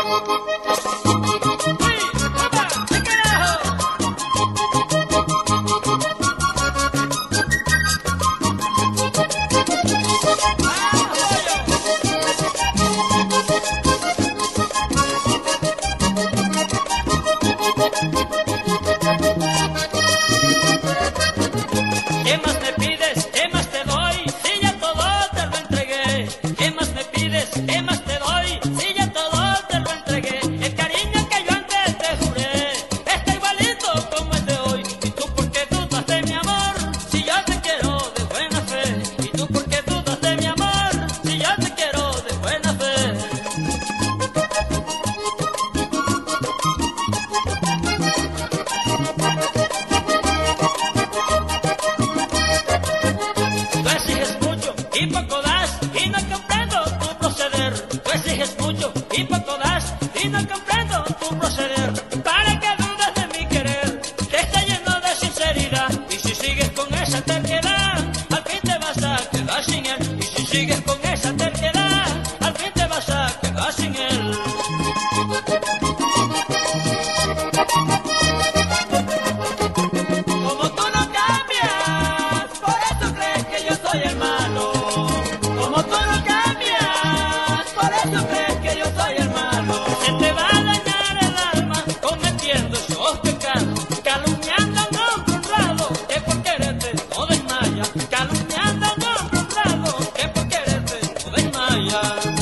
¿Qué más me pides? ¿Qué más te doy? Si ya todo te lo entregué. ¿Qué más me pides? ¿Qué más te doy? Si ya todo te lo entregué. El cariño que yo antes te juré está igualito como el de hoy. ¿Y tú por qué dudas de mi amor? Si yo te quiero de buena fe. ¿Y tú por qué dudas de mi amor? Si yo te quiero de buena fe. Tú exiges mucho y poco das y no comprendo tu proceder. Tú exiges mucho y poco das y no comprendo tu proceder. Para que dudes de mi querer, que está lleno de sinceridad. Y si sigues con esa terquedad, al fin te vas a quedar sin él. Y si sigues con esa terquedad, al fin te vas a quedar sin él. Como tú no cambias, por eso crees que yo soy el malo. Como tú no cambias, por eso crees que yo soy el malo. Se te va a dañar el alma cometiendo esos pecados, calumniando a un hombre honrado que por quererte no desmaya, calumniando a un hombre honrado que por quererte no desmaya.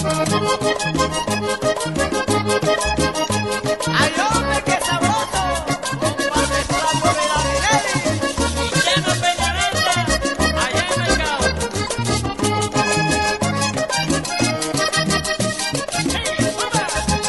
¡Ay, hombre, qué sabroso! Compadre Flaco de la Ley. Y lleno Peñaranda, allá en el Cabo. ¡Hey, ¡Uba!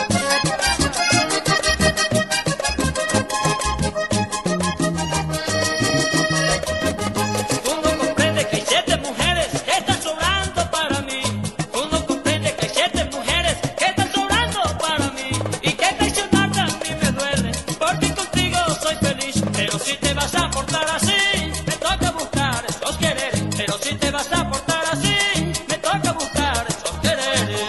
Tú no comprendes que hay 7 mujeres que están sobrando para mí. Tú no comprendes que hay 7 mujeres que están sobrando para mí. Y que traicionarte a mí me duele, porque contigo soy feliz. Pero si te vas a portar así, me toca buscar esos quereres. Pero si te vas a portar así, me toca buscar esos quereres.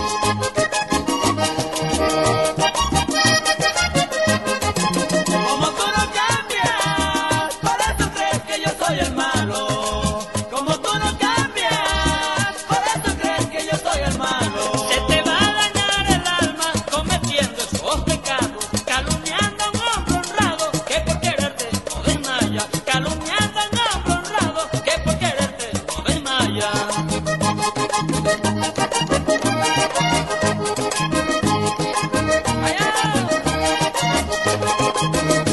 Como tú no cambias, por eso crees que yo soy el malo. Como tú no cambias, por eso crees que yo soy el malo. Se te va a dañar el alma cometiendo esos pecados, calumniando a un hombre honrado que por quererte no desmaya, calumniando a un hombre honrado que por quererte no desmaya. Allá.